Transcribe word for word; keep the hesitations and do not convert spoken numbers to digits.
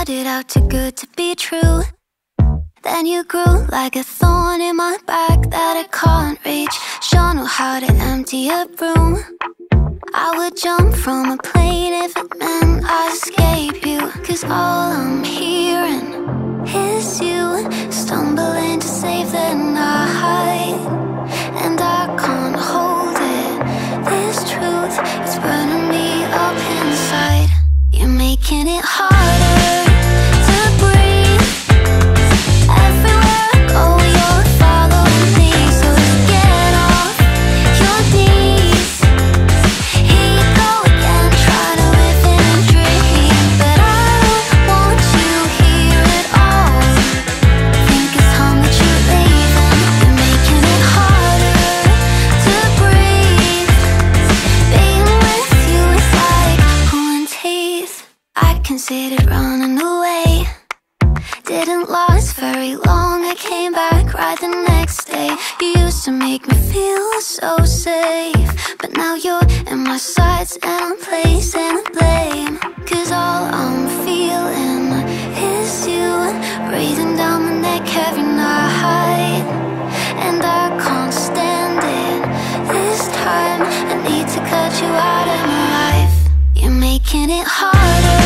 started out too good to be true. Then you grew like a thorn in my back that I can't reach. Sure know how to empty a room. I would jump from a plane if it meant I'd escape you. Cause all I'm hearing is you stumbling to save the night. And I can't hold it, this truth is burning me up inside. You're making it harder to breathe. Everywhere I go, you're following me. So just get off your knees. Here you go again, trying to live in a dream. But I don't want you here at all. Think it's time that you're leaving. You're making it harder to breathe. Being with you is like pulling teeth. I considered running away. Didn't last very long, I came back right the next day. You used to make me feel so safe, but now you're in my sights and I'm placing the blame. Cause all I'm feeling is you breathing down my neck every night. And I can't stand it this time, I need to cut you out of my life. You're making it harder